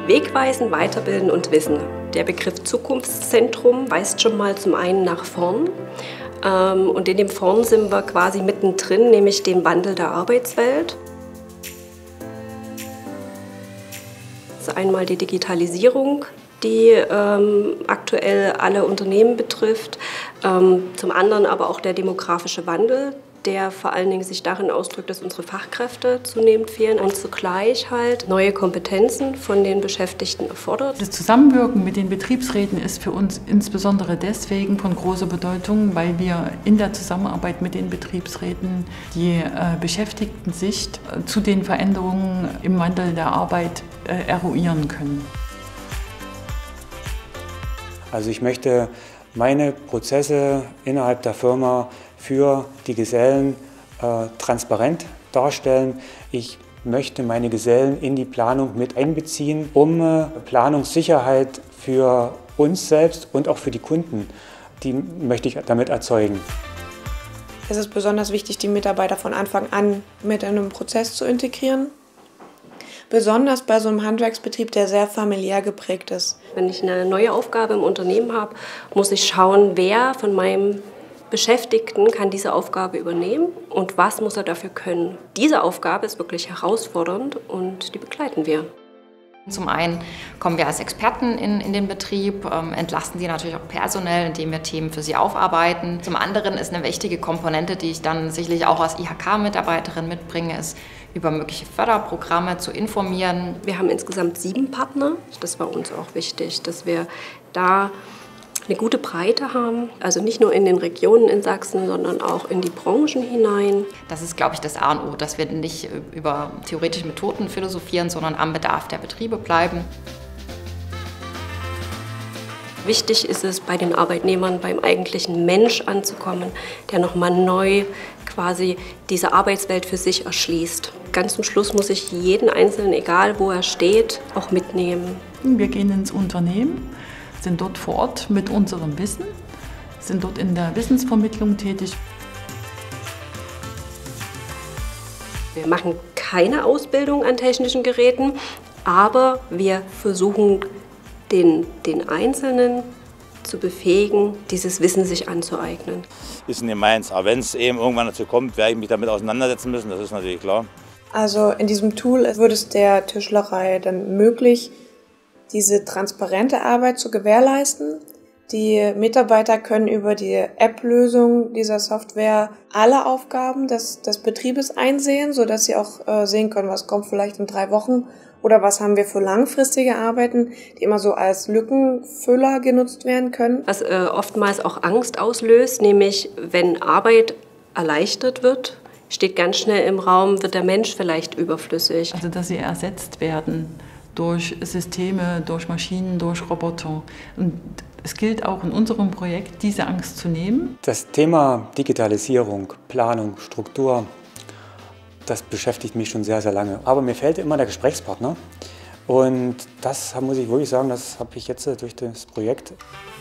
Wegweisen, weiterbilden und wissen. Der Begriff Zukunftszentrum weist schon mal zum einen nach vorn. Und in dem Vorn sind wir quasi mittendrin, nämlich dem Wandel der Arbeitswelt. Das ist einmal die Digitalisierung, die aktuell alle Unternehmen betrifft. Zum anderen aber auch der demografische Wandel, der vor allen Dingen sich darin ausdrückt, dass unsere Fachkräfte zunehmend fehlen und zugleich halt neue Kompetenzen von den Beschäftigten erfordert. Das Zusammenwirken mit den Betriebsräten ist für uns insbesondere deswegen von großer Bedeutung, weil wir in der Zusammenarbeit mit den Betriebsräten die Beschäftigten-Sicht zu den Veränderungen im Wandel der Arbeit eruieren können. Also ich möchte meine Prozesse innerhalb der Firma für die Gesellen transparent darstellen. Ich möchte meine Gesellen in die Planung mit einbeziehen, um Planungssicherheit für uns selbst und auch für die Kunden, die möchte ich damit erzeugen. Es ist besonders wichtig, die Mitarbeiter von Anfang an mit in einen Prozess zu integrieren. Besonders bei so einem Handwerksbetrieb, der sehr familiär geprägt ist. Wenn ich eine neue Aufgabe im Unternehmen habe, muss ich schauen, wer von meinem Beschäftigten kann diese Aufgabe übernehmen und was muss er dafür können. Diese Aufgabe ist wirklich herausfordernd und die begleiten wir. Zum einen kommen wir als Experten in den Betrieb, entlasten sie natürlich auch personell, indem wir Themen für sie aufarbeiten. Zum anderen ist eine wichtige Komponente, die ich dann sicherlich auch als IHK-Mitarbeiterin mitbringe, ist, über mögliche Förderprogramme zu informieren. Wir haben insgesamt 7 Partner. Das war uns auch wichtig, dass wir da eine gute Breite haben, also nicht nur in den Regionen in Sachsen, sondern auch in die Branchen hinein. Das ist, glaube ich, das A und O, dass wir nicht über theoretische Methoden philosophieren, sondern am Bedarf der Betriebe bleiben. Wichtig ist es, bei den Arbeitnehmern beim eigentlichen Mensch anzukommen, der nochmal neu quasi diese Arbeitswelt für sich erschließt. Ganz zum Schluss muss ich jeden Einzelnen, egal wo er steht, auch mitnehmen. Wir gehen ins Unternehmen, sind dort vor Ort mit unserem Wissen, sind dort in der Wissensvermittlung tätig. Wir machen keine Ausbildung an technischen Geräten, aber wir versuchen, den Einzelnen zu befähigen, dieses Wissen sich anzueignen. Ist nicht meins, aber wenn es eben irgendwann dazu kommt, werde ich mich damit auseinandersetzen müssen, das ist natürlich klar. Also in diesem Tool wird es der Tischlerei dann möglich, diese transparente Arbeit zu gewährleisten. Die Mitarbeiter können über die App-Lösung dieser Software alle Aufgaben des Betriebes einsehen, sodass sie auch sehen können, was kommt vielleicht in 3 Wochen oder was haben wir für langfristige Arbeiten, die immer so als Lückenfüller genutzt werden können. Was oftmals auch Angst auslöst, nämlich wenn Arbeit erleichtert wird, steht ganz schnell im Raum, wird der Mensch vielleicht überflüssig. Also dass sie ersetzt werden durch Systeme, durch Maschinen, durch Roboter. Und es gilt auch in unserem Projekt, diese Angst zu nehmen. Das Thema Digitalisierung, Planung, Struktur, das beschäftigt mich schon sehr, sehr lange. Aber mir fehlt immer der Gesprächspartner. Und das muss ich wirklich sagen, das habe ich jetzt durch das Projekt.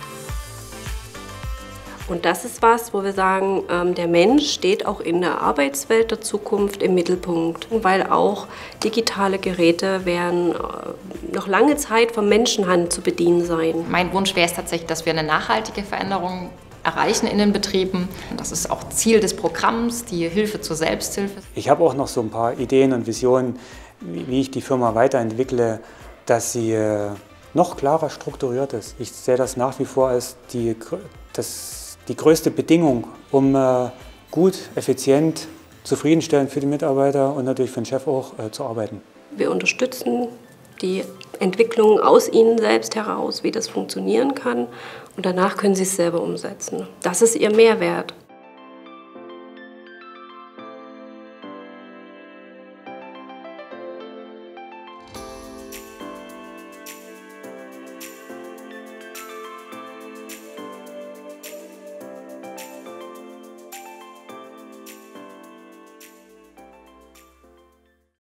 Und das ist was, wo wir sagen, der Mensch steht auch in der Arbeitswelt der Zukunft im Mittelpunkt, weil auch digitale Geräte werden noch lange Zeit von Menschenhand zu bedienen sein. Mein Wunsch wäre es tatsächlich, dass wir eine nachhaltige Veränderung erreichen in den Betrieben. Das ist auch Ziel des Programms, die Hilfe zur Selbsthilfe. Ich habe auch noch so ein paar Ideen und Visionen, wie ich die Firma weiterentwickle, dass sie noch klarer strukturiert ist. Ich sehe das nach wie vor als die größte Bedingung, um gut, effizient, zufriedenstellend für die Mitarbeiter und natürlich für den Chef auch zu arbeiten. Wir unterstützen die Entwicklung aus ihnen selbst heraus, wie das funktionieren kann. Und danach können sie es selber umsetzen. Das ist ihr Mehrwert.